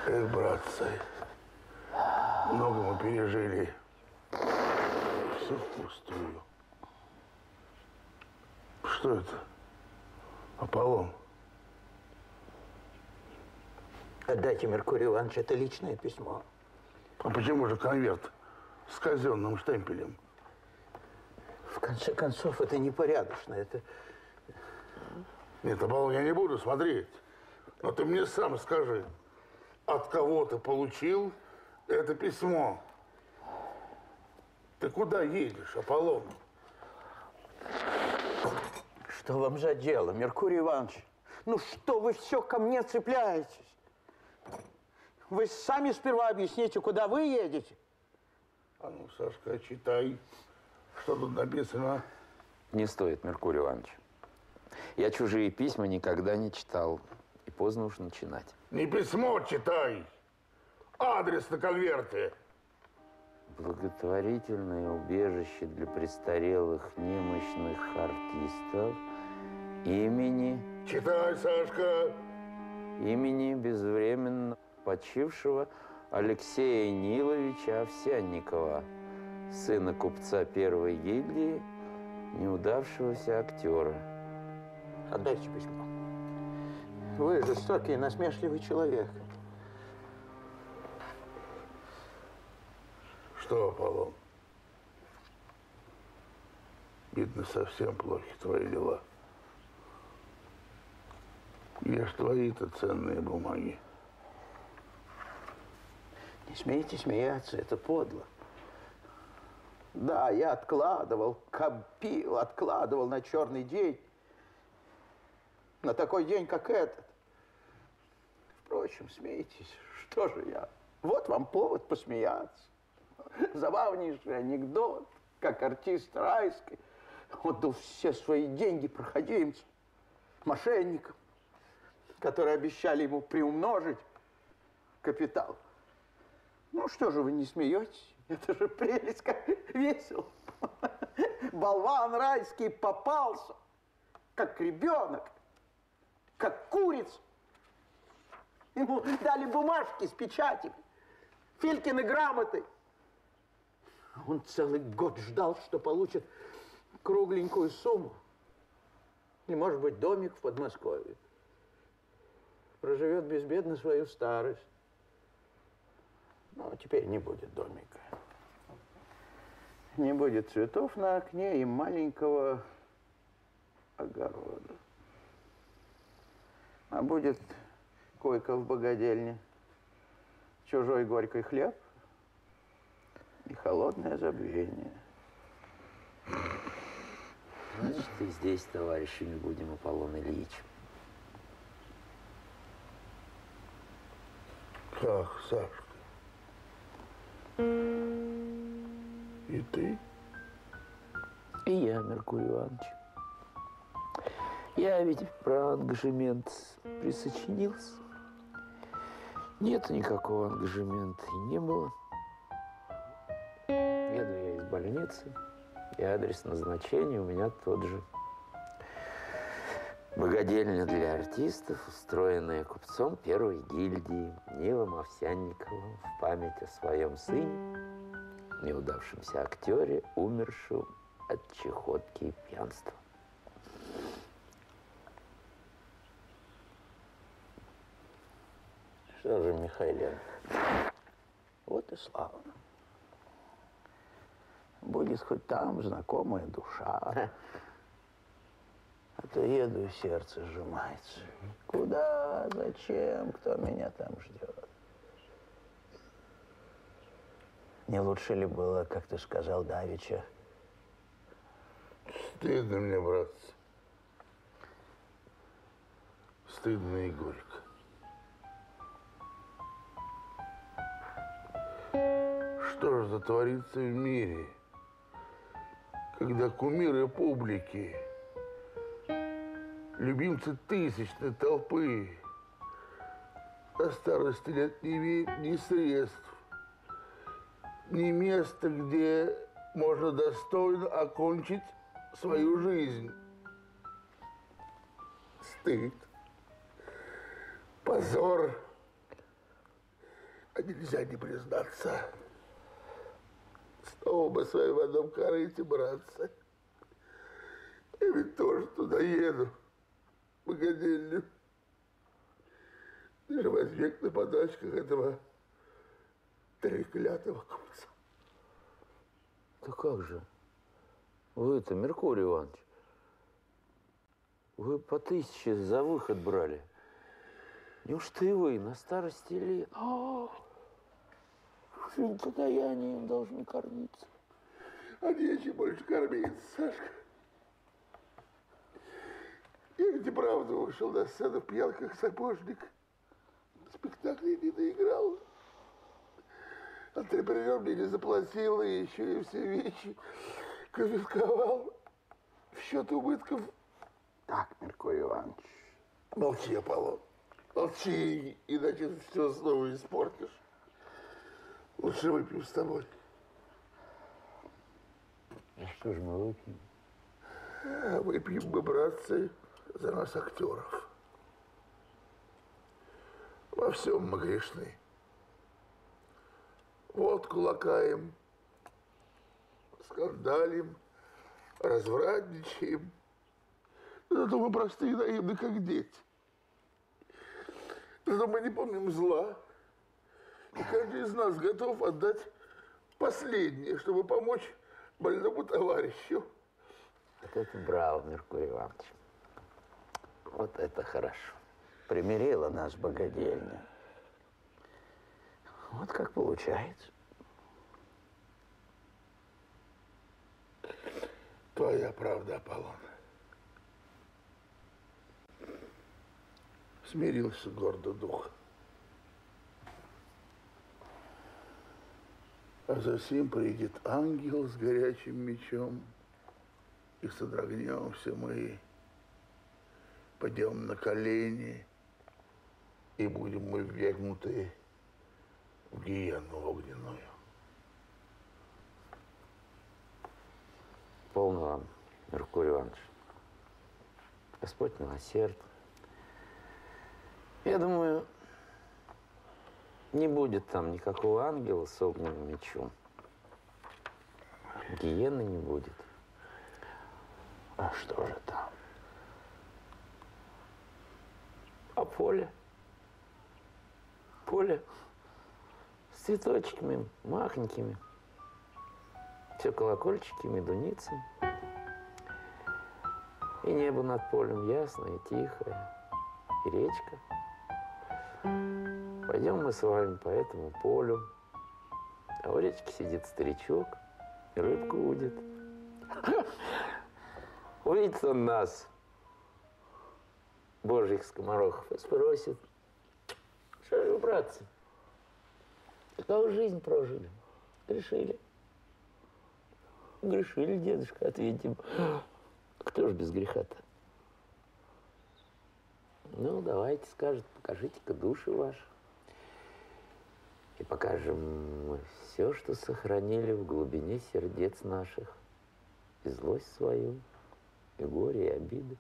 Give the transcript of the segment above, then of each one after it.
Эх, братцы, много мы пережили. Все впустую. Что это? Аполлон. Отдайте Меркурию Ивановичу, это личное письмо. А почему же конверт с казенным штемпелем? В конце концов, это непорядочно. Это... Нет, Аполлон, я не буду смотреть. Но ты мне сам скажи, от кого ты получил это письмо? Ты куда едешь, Аполлон? Что вам за дело, Меркурий Иванович? Ну что вы все ко мне цепляетесь? Вы сами сперва объясните, куда вы едете. А ну, Сашка, читай, что тут написано. Не стоит, Меркурий Иванович. Я чужие письма никогда не читал. И поздно уж начинать. Не письмо читай, адрес на конверте. Благотворительное убежище для престарелых немощных артистов имени... Читай, Сашка. Имени безвременно почившего Алексея Ниловича Овсянникова, сына купца первой гильдии, неудавшегося актера. Отдайте письмо. Вы жестокий и насмешливый человек. Что, Аполлон? Видно, совсем плохи твои дела. Ешь твои-то ценные бумаги. Не смейте смеяться, это подло. Да, я откладывал, копил, откладывал на черный день. На такой день, как этот. Впрочем, смейтесь, что же я? Вот вам повод посмеяться. Забавнейший анекдот, как артист Райской отдал все свои деньги проходимцам, мошенникам, которые обещали ему приумножить капитал. Ну, что же вы не смеетесь? Это же прелесть, как весело. Болван Райский попался, как ребенок, как курица. Ему дали бумажки с печатями, Филькины грамоты. Он целый год ждал, что получит кругленькую сумму. И, может быть, домик в Подмосковье. Проживет безбедно свою старость. Но теперь не будет домика. Не будет цветов на окне и маленького огорода. А будет койка в богадельне, чужой горький хлеб и холодное забвение. Значит, и здесь товарищами будем, Аполлон Ильич. Как, Сашка? И ты? И я, Меркурий Иванович. Я ведь про ангажемент присочинился. Нет никакого ангажемента и не было. Еду я из больницы, и адрес назначения у меня тот же. Богадельня для артистов, устроенная купцом первой гильдии Нилом Овсянниковым в память о своем сыне, неудавшемся актере, умершем от чехотки и пьянства. Что же, Михайлен, вот и славно. Будет хоть там знакомая душа. А то еду, и сердце сжимается. Куда, зачем, кто меня там ждет? Не лучше ли было, как ты сказал давеча? Стыдно мне, братцы. Стыдно и горько. Что же творится в мире, когда кумиры публики, любимцы тысячной толпы, до старости лет не имеют ни средств, ни места, где можно достойно окончить свою жизнь. Стыд, позор, А нельзя не признаться. Снова мы с вами в одном корыте, братцы. Я ведь тоже туда еду, в богадельню. Даже возьмет на подачках этого треклятого купца. Да как же? Вы-то, Меркурий Иванович, вы по 1000 за выход брали. Неужто и вы на старости лет? Всем подаянием должны кормиться. А нечем больше кормиться, Сашка. Я ведь и правда вышел на сцену в пьянках сапожник. Спектакль не доиграл. Антрепренер мне не заплатил, и еще и все вещи конфисковал в счет убытков. Так, Меркурий Иванович. Молчи, Аполлон. Молчи, иначе все снова испортишь. Лучше выпьем с тобой. А что же мы выпьем? Выпьем мы, братцы, за нас, актеров. Во всем мы грешны. Водку лакаем, скандалим, развратничаем. Зато мы простые и наивны, как дети. Зато мы не помним зла. И каждый из нас готов отдать последнее, чтобы помочь больному товарищу. Вот это браво, Меркурий Иванович. Вот это хорошо. Примирила нас богадельня. Вот как получается. Твоя правда, Аполлон. Смирился гордо дух. А засим придет ангел с горячим мечом, и содрогнемся мы, пойдем на колени, и будем мы ввергнуты в гиену огненную. Полно вам, Меркурий Иванович. Господь милосерд. Я думаю, не будет там никакого ангела с огненным мечом. Гиены не будет. А что же там? А поле? Поле с цветочками махонькими. Все колокольчики, медуницы. И небо над полем ясное, тихое. И речка. Пойдем мы с вами по этому полю. А у речки сидит старичок и рыбку удит. Увидит он нас, божьих скоморохов, и спросит: что же вы, братцы, какую жизнь прожили? Грешили? Грешили, дедушка, ответим. Кто ж без греха-то? Ну, давайте, скажет, покажите-ка души ваши. И покажем мы все, что сохранили в глубине сердец наших. И злость свою, и горе, и обиды,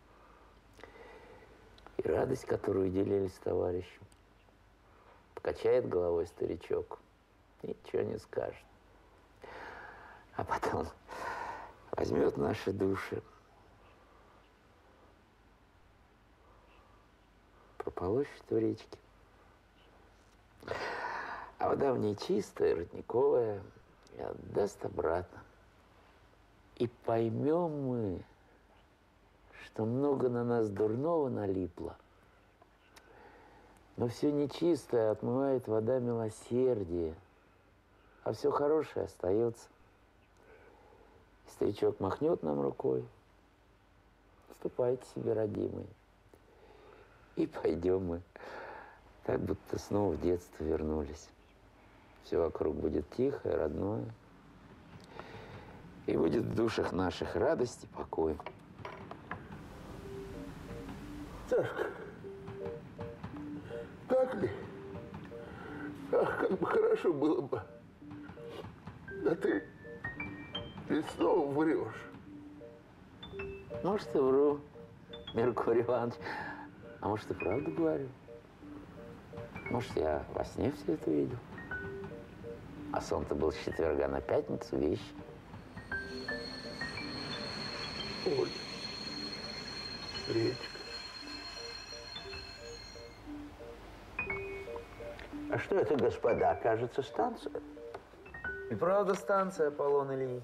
и радость, которую делили с товарищем. Покачает головой старичок, ничего не скажет. А потом возьмет наши души, прополощет в речке. А вода в ней чистая, родниковая, и отдаст обратно. И поймем мы, что много на нас дурного налипло, но все нечистое отмывает вода милосердия, а все хорошее остается. И старичок махнет нам рукой: ступайте себе, родимые. И пойдем мы, так будто снова в детство вернулись. Все вокруг будет тихо, родное. И будет в душах наших радость и покой. Сашка, так ли? Ах, как бы хорошо было бы. Да ты ведь снова врешь. Может, и вру, Меркурий Иванович. А может, и правду говорю. Может, я во сне все это видел. А сон-то был с четверга на пятницу, вещь. Оль, речка. А что это, господа? Кажется, станция. И правда станция, Аполлон Ильич.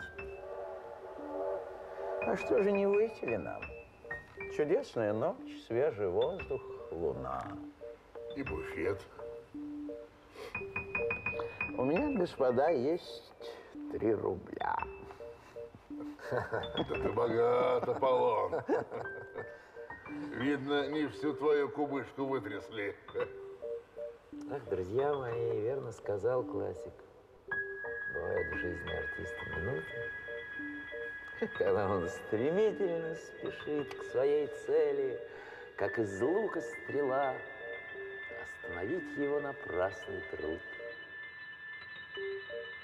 А что же не выйти ли нам? Чудесная ночь, свежий воздух, луна. И буфет. У меня, господа, есть 3 рубля. Да ты богат, Аполлон. Видно, не всю твою кубышку вытрясли. Ах, друзья мои, верно сказал классик. Бывают в жизни артиста минуты, когда он стремительно спешит к своей цели, как из лука стрела, остановить его напрасный труд.